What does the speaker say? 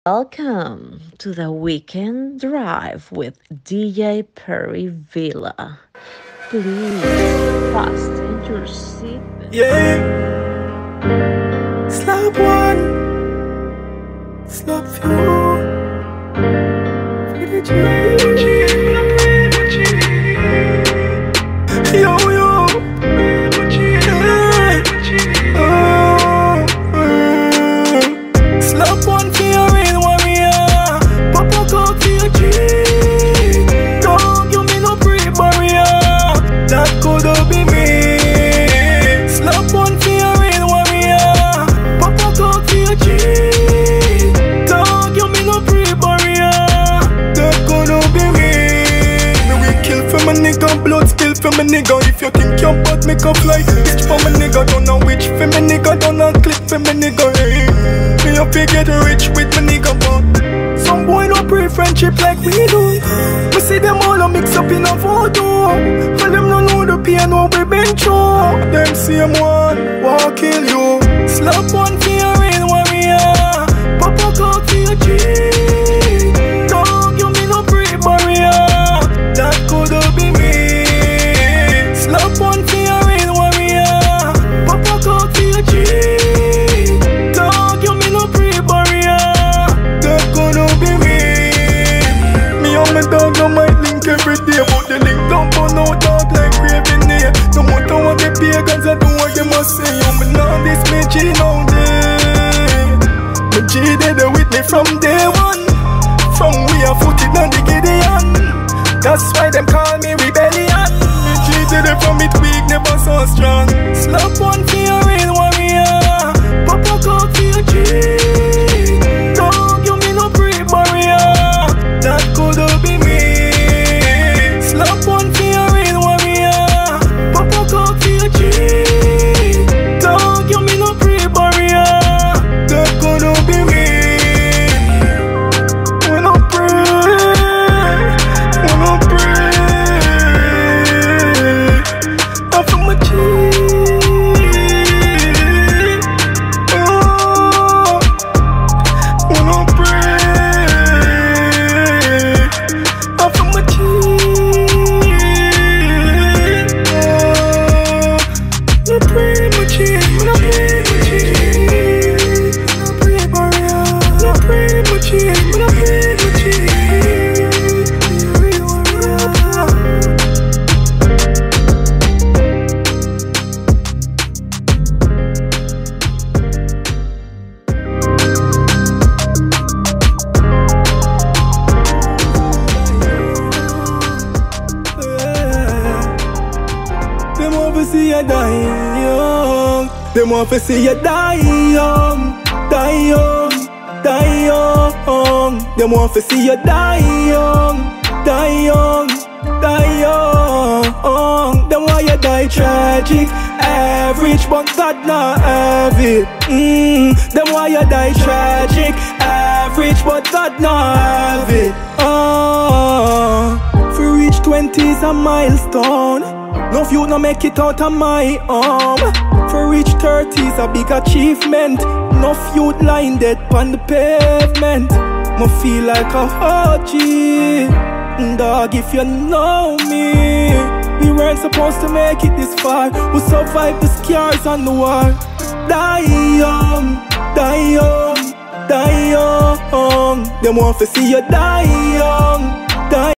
Welcome to the weekend drive with DJ Perryvilla. Please fasten your seat. Yeah. Slap one, slap few. Yo yo. Slap one for your real warrior. Papa go for your G. Don't give me no pre-barrier. That could be me. Slap one for your real warrior. Papa go for your G. Don't give me no pre-barrier. That could be me. Me we kill for my nigga, blood spill for my nigga. If you think you're bad, make a fly. Bitch for my nigga, don't know which for my nigga, don't know clip for my nigga. Hey. Me up to get rich with my nigga, but some boy no pre-friendship like we do. We see them all a mix up in a photo. And them no know the pain what we been through. Them same one, walk kill you. Slap one for your real warrior. Papa go for your G. Don't give me no pre-barrier. That could be me. Slap one for your real warrior. Papa go for your G. Don't give me no pre-barrier. That could be me. Me and my dog don't might link every day, but the link don't burn out dog like craving near. No matter what the pagans I do, what they must say. You me know this me G now day. My G did it with me from day one. From we are footed on the Gideon. That's why them call me rebellion. Me G did it from it weak, never so strong. Slap one for your real warrior. Papa go for your G. Don't give me no pre-barrier. That could be me. Slap one for your real warrior. Papa go for your G. Don't give me no pre-barrier. That could be me. When I pray, when I pray, I feel my G. Them want to see you die young, die young, die young. Them want to see you die young, die young, die young. Them want you die tragic, average, but God not have it. Them want you die tragic, average, but God not have it. For reach 20's a milestone. No few no make it out of my arm. For reach 30's a big achievement. No few lying dead on the pavement. Me feel like a OG. Dog, if you know me, we weren't supposed to make it this far. We survived the scars on the war. Die young, die young, die young. Them want to see you die young.